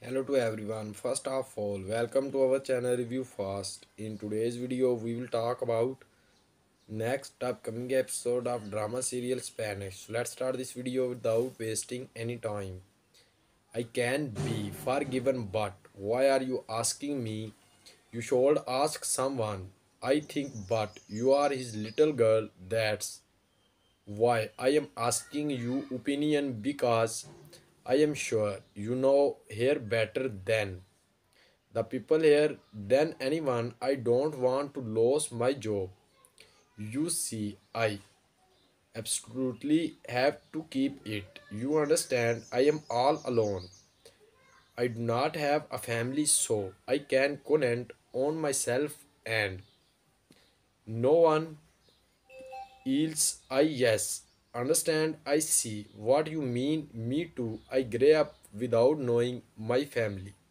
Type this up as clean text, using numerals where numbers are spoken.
Hello to everyone. First of all, welcome to our channel Review Fast. In today's video, we will talk about next upcoming episode of drama serial Spanish. So let's start this video without wasting any time. I can be forgiven, but why are you asking me? You should ask someone. I think, but you are his little girl. That's why I am asking you opinion because I am sure you know her better than the people here than anyone. I don't want to lose my job. You see, I absolutely have to keep it. You understand, I am all alone. I do not have a family, so I can count on myself and no one else. I yes, understand. I see what you mean. Me too. I grew up without knowing my family.